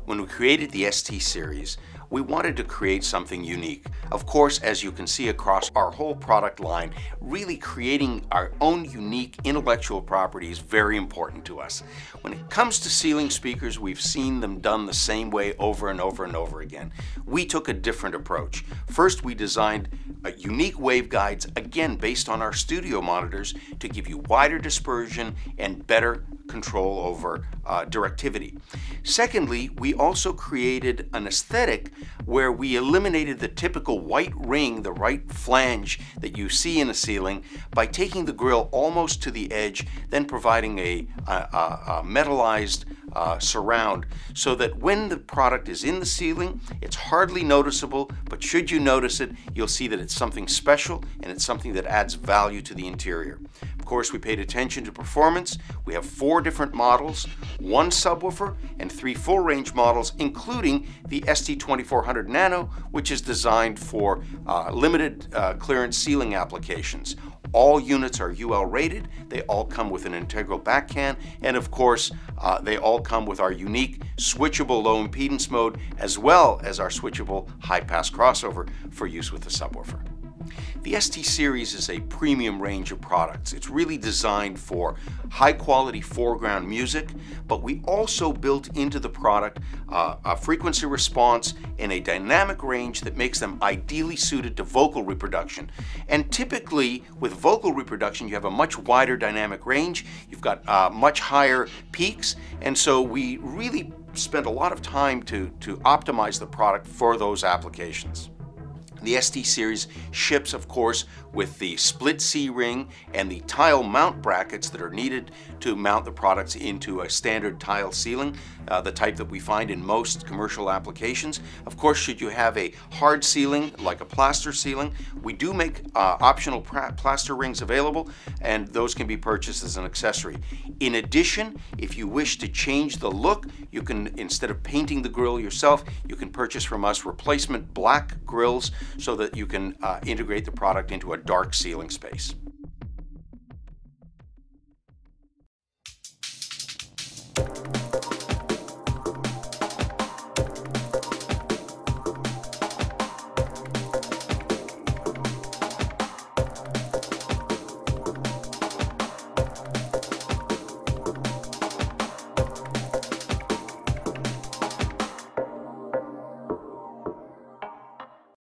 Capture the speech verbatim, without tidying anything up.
When we created the S T Series, we wanted to create something unique. Of course, as you can see across our whole product line, really creating our own unique intellectual property is very important to us. When it comes to ceiling speakers, we've seen them done the same way over and over and over again. We took a different approach. First, we designed a unique waveguides, again based on our studio monitors, to give you wider dispersion and better control over uh, directivity. Secondly, we also created an aesthetic where we eliminated the typical white ring, the right flange that you see in a ceiling, by taking the grille almost to the edge, then providing a, a, a metallized uh, surround, so that when the product is in the ceiling, it's hardly noticeable, but should you notice it, you'll see that it's something special and it's something that adds value to the interior. Of course, we paid attention to performance. We have four different models, one subwoofer, and three full-range models, including the S T twenty-four hundred Nano, which is designed for uh, limited uh, clearance ceiling applications. All units are U L rated, they all come with an integral back can, and of course, uh, they all come with our unique switchable low impedance mode, as well as our switchable high-pass crossover for use with the subwoofer. The S T Series is a premium range of products. It's really designed for high-quality foreground music, but we also built into the product uh, a frequency response and a dynamic range that makes them ideally suited to vocal reproduction. And typically, with vocal reproduction, you have a much wider dynamic range, you've got uh, much higher peaks, and so we really spent a lot of time to, to optimize the product for those applications. The S T Series ships, of course, with the split C-ring and the tile mount brackets that are needed to mount the products into a standard tile ceiling, uh, the type that we find in most commercial applications. Of course, should you have a hard ceiling, like a plaster ceiling, we do make uh, optional plaster rings available, and those can be purchased as an accessory. In addition, if you wish to change the look, you can, instead of painting the grille yourself, you can purchase from us replacement black grills so that you can uh, integrate the product into a dark ceiling space.